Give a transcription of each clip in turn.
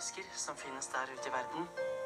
mennesker som finnes der ute i verden.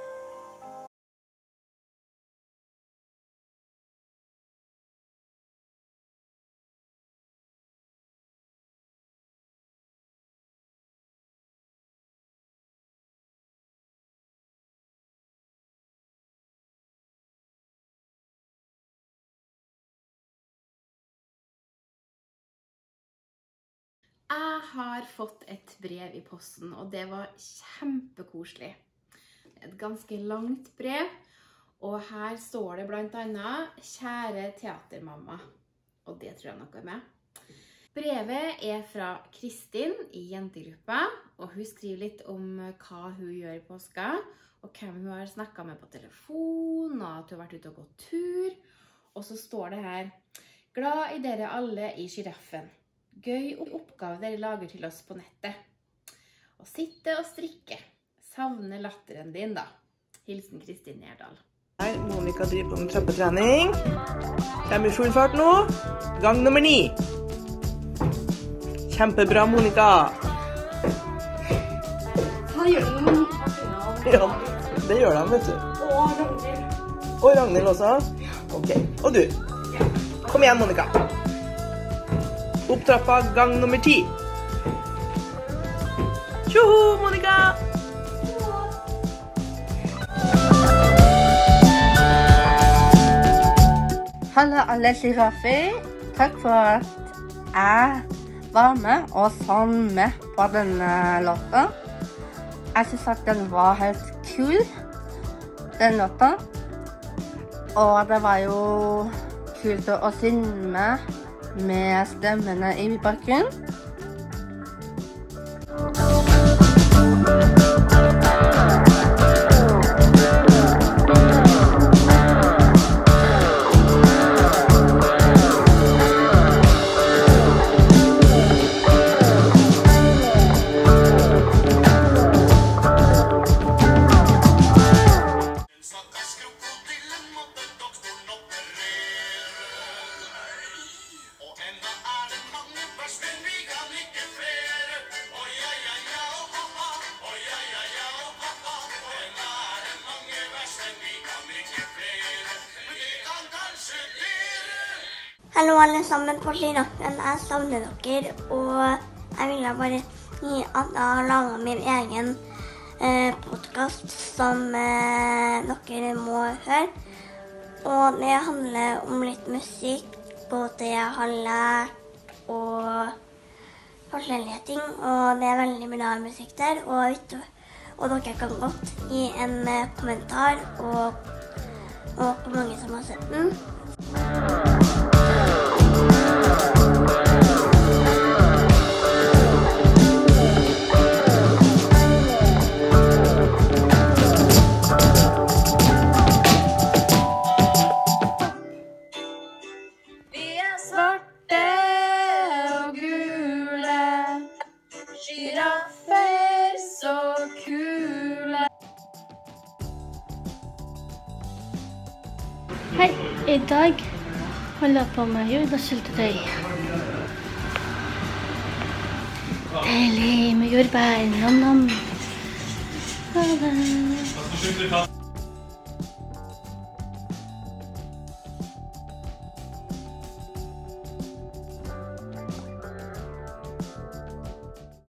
Jeg har fått et brev i posten, og det var kjempekoselig. Et ganske langt brev, og her står det blant annet «Kjære teatermamma», og det tror jeg noe er med. Brevet er fra Kristin i jentegruppa, og hun skriver litt om hva hun gjør i påska, og hvem hun har snakket med på telefon, og at hun har vært ute og gått tur. Og så står det her «Glad i dere alle i Giraffen. Gøy oppgave dere lager til oss på nettet. Å sitte og strikke. Savne latteren din da. Hilsen Kristin Nerdal». Her, Monica driver på med trappetrening. Kommer i full fart nå. Gang nummer 9. Kjempebra, Monica. Hva gjør du? Ja, det gjør de, vet du. Og Ragnhild. Og Ragnhild også? Ok. Og du? Kom igjen, Monica. Opp trappa, gang nummer 10. Tjoho, Monica! Hallo alle giraffer. Takk for at jeg var med og sang med på denne låta. Jeg synes at den var helt kul, den låta. Og det var jo kult å synge med stemmene i bakgrunnen. Hallo alle sammen på Giraffen, jeg savner dere, og jeg ville bare si at jeg har laget min egen podcast som dere må høre. Og det handler om litt musikk, både jeg har lært og forskjellige ting. Og det er veldig bra musikk der, og dere kan godt gi en kommentar og hvor mange som har sett den. Giraffer så kule. Hei, i dag holder jeg på med jordbærsyltetøy. Deilig med jordbær. Nam-nam. Ha det.